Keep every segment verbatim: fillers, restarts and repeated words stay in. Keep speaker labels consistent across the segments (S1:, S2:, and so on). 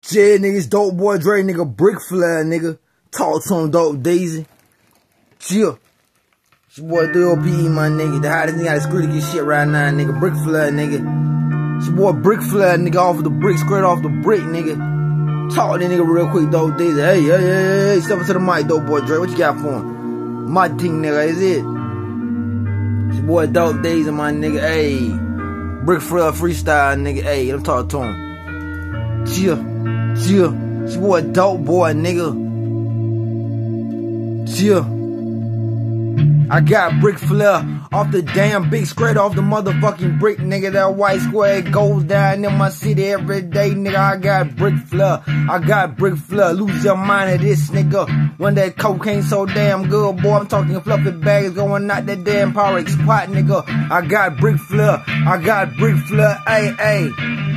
S1: Shit, nigga, it's Dope Boy Dre, nigga, Brick Flair, nigga. Talk to him, Dope Daisy. Chill. It's your boy three O P E, my nigga. The hottest nigga out of scrutiny shit right now, nigga. Brick Flair, nigga. It's your boy Brick Flair, nigga, off of the brick, straight off the brick, nigga. Talk to that nigga real quick, Dope Daisy. Hey, hey, hey, hey, step up to the mic, Dope Boy Dre. What you got for him? My team, nigga, is it? It's your boy Dope Daisy, my nigga. Hey. Brick Flair freestyle, nigga. Hey, let me talk to him. Chill. Chill. It's your boy Dope Boy, nigga. Chill. I got Brick Flair off the damn big, straight off the motherfucking brick, nigga. That white square, it goes down in my city every day, nigga. I got Brick Flair. I got Brick Flair. Lose your mind at this, nigga. When that cocaine so damn good, boy, I'm talking fluffy bags going out that damn Pyrex pot, nigga. I got Brick Flair. I got Brick Flair. Hey, hey.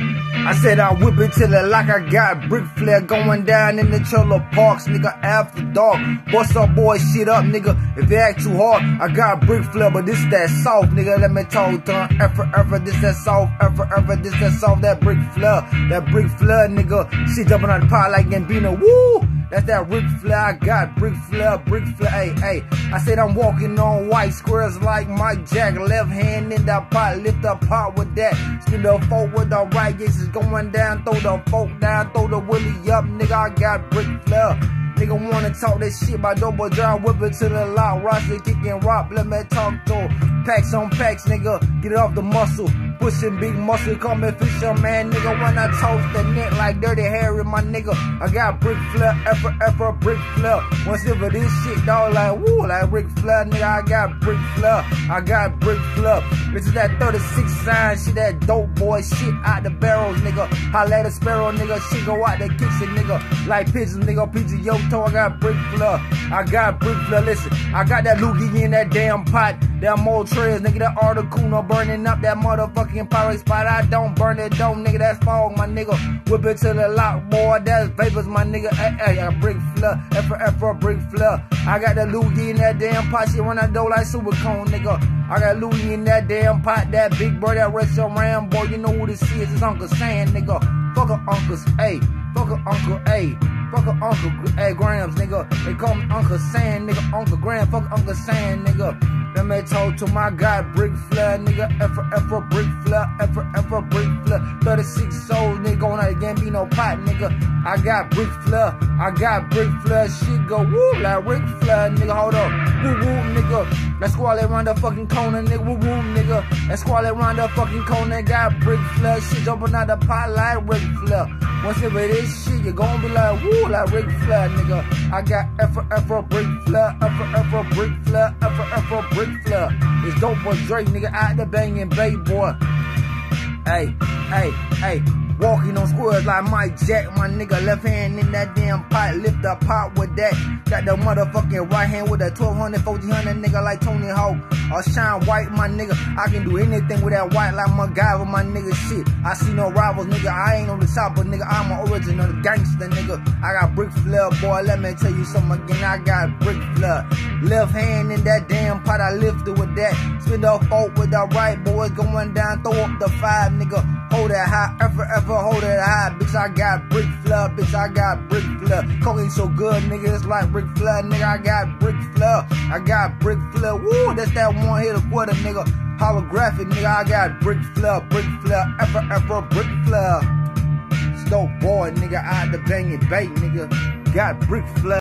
S1: I said I whip it till it like I got Brick Flair going down in the trailer parks, nigga, after dark. Bust up boy shit up, nigga, if they act too hard. I got Brick Flair, but this that soft, nigga, let me talk to him. Effort, effort, this that soft, effort, effort, this that soft, that Brick Flair. That Brick Flair, nigga, shit jumping on the pot like Gambino, woo! That's that Brick Flair, I got Brick Flair, Brick Flair, hey, hey. I said I'm walking on white squares like Mike Jack. Left hand in that pot, lift the pot with that. Spin the fork with the right, yes, it's going down. Throw the fork down, throw the willy up, nigga, I got Brick Flair. Nigga wanna talk that shit about Dope Boy Dre, whip it to the lock. Rossi kicking rock, let me talk to him. Packs on packs, nigga, get it off the muscle. Pushing big muscle, call me Fisher, man, nigga. When I toast the neck like Dirty Harry, my nigga. I got Brick Flair, effort, effort, Brick Flair. Once over this shit, dog, like, woo, like Brick Flair, nigga. I got Brick Flair, I got Brick Flair. This is that thirty-six sign shit, that dope boy shit out the barrels, nigga. Holla at a sparrow, nigga, shit go out the kitchen, nigga. Like pigeons, nigga, P G Yoto, I got Brick Flair. I got Brick Flair, listen, I got that loogie in that damn pot. That old trails, nigga, that Articuno burning up that motherfucking Pyrex spot. I don't burn it, don't, nigga, that's fog, my nigga. Whip it to the lock, boy, that's vapors, my nigga. Hey, hey, I got Brick Flair, F for F for Brick Flair. I got that loogie in that damn pot, shit run that dough like super cone, nigga. I got Louis in that damn pot, that big bird, that retro Rambo. You know who this is, it's Uncle Sam, nigga. Fuck a uncles, hey, fuck a uncle, hey. Fuck a Uncle hey, Grams, nigga. They call me Uncle Sam, nigga. Uncle Graham, fuck Uncle Sam, nigga. Let me talk to my guy, Brick Flair, nigga. F for F for Brick Flair, F for F for Brick Flair. thirty-six souls, nigga, going out again, be no pot, nigga. I got Brick Flair, I got Brick Flair. Shit go woo like Rick Flair, nigga. Hold up, woo woo, nigga. That squall around the fucking corner, nigga. Woo woo, nigga. That squall around the fucking corner, got Brick Flair. Shit jumping out the pot like Rick Flair. Once you read this shit, you're gonna be like, woo, like Rick Flair, nigga. I got F for F for Brick Flair, F for F for Brick Flair, F for F for Brick Flair. It's Dope Boy Dre, nigga, out the banging bay, boy. Hey, hey, hey. Walking on squares like Mike Jack, my nigga. Left hand in that damn pot, lift the pot with that. Got the motherfucking right hand with that twelve hundred, fourteen hundred, nigga, like Tony Hawk. Or Shine White, my nigga. I can do anything with that white like MacGyver, my nigga. Shit, I see no rivals, nigga. I ain't on the top, but nigga, I'm an original gangster, nigga. I got Brick Flair, boy. Let me tell you something again. I got Brick Flair. Left hand in that damn pot, I lifted with that. Spin the fork with the right, boys going down. Throw up the five, nigga. Hold that high, ever, ever hold that high. Bitch, I got Brick Flair, bitch, I got Brick Flair. Cocaine so good, nigga, it's like Brick Flair, nigga. I got Brick Flair, I got Brick Flair. Woo, that's that one hit a quarter, nigga. Holographic, nigga, I got Brick Flair, Brick Flair, ever, ever, Brick Flair. Dope boy, nigga, out the banging bait, nigga. Got Brick Flair.